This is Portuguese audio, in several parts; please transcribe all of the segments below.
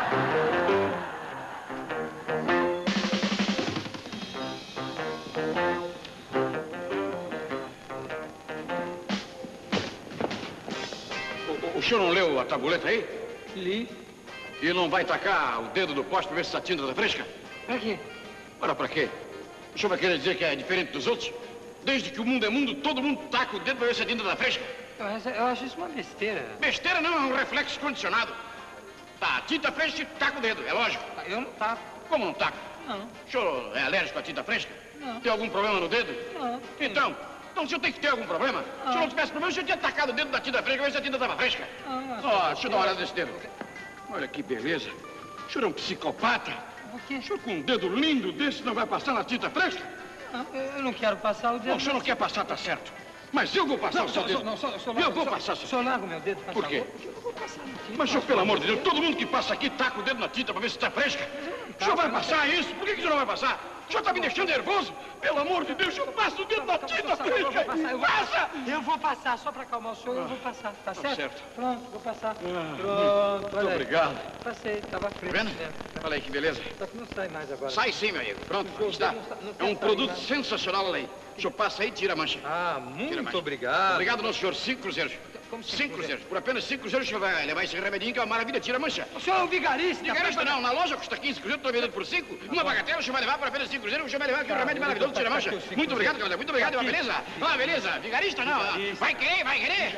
O senhor não leu a tabuleta aí? Li. E não vai tacar o dedo do poste pra ver se essa tinta tá fresca? Pra quê? Ora, pra quê? O senhor vai querer dizer que é diferente dos outros? Desde que o mundo é mundo, todo mundo taca o dedo pra ver se a tinta tá fresca? Eu acho isso uma besteira. Besteira não, é um reflexo condicionado. Tá, tinta fresca, taca o dedo, é lógico. Eu não taco. Como não taca? Não. O senhor é alérgico à tinta fresca? Não. Tem algum problema no dedo? Não. Então o senhor tem que ter algum problema. Se não tivesse problema, o senhor tinha tacado o dedo da tinta fresca pra ver se a tinta estava fresca. Deixa eu dar uma olhada nesse dedo. Olha que beleza. O senhor é um psicopata. Por quê? O senhor com um dedo lindo desse não vai passar na tinta fresca? Não, eu não quero passar o dedo. Não, o senhor não quer passar, tá certo. Mas eu vou passar o seu dedo. Eu vou passar. O senhor larga o meu dedo, Por quê? Eu não vou passar na tinta. Mas, senhor, pelo amor de Deus, todo mundo que passa aqui taca o dedo na tinta pra ver se está fresca. O senhor vai passar isso? Por que o senhor não vai passar? O senhor está me deixando nervoso? Pelo amor de Deus, o senhor passa o dedo na tinta fresca. Passa! Eu vou passar, só para acalmar o senhor, eu vou passar, tá certo? Pronto, vou passar. Pronto, muito obrigado. Passei, estava fresco. Tá vendo? Olha aí que beleza. Só que não sai mais agora. Sai sim, meu amigo. Pronto, aqui está. É um produto sensacional, olha aí. O senhor passa aí e tira a mancha. Ah, muito obrigado. Obrigado, não, senhor. 5 cruzeiros. Como 5 cruzeiros. Por apenas 5 cruzeiros, o senhor vai levar esse remedinho que é uma maravilha, tira a mancha. O senhor é um vigarista. Vigarista não, na loja custa 15 cruzeiros, estou vendendo por 5. Uma bagatela, o senhor vai levar por apenas 5 cruzeiros, o senhor vai levar aqui um remédio maravilhoso, tira a mancha. Muito obrigado, camarada. Muito obrigado, uma beleza? Uma beleza. Vigarista não. Vai querer, vai querer.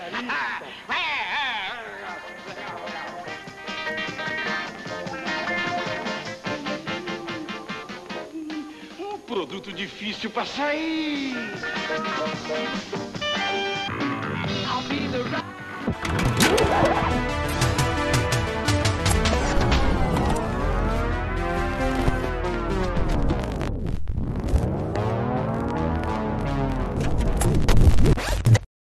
Um produto difícil para sair.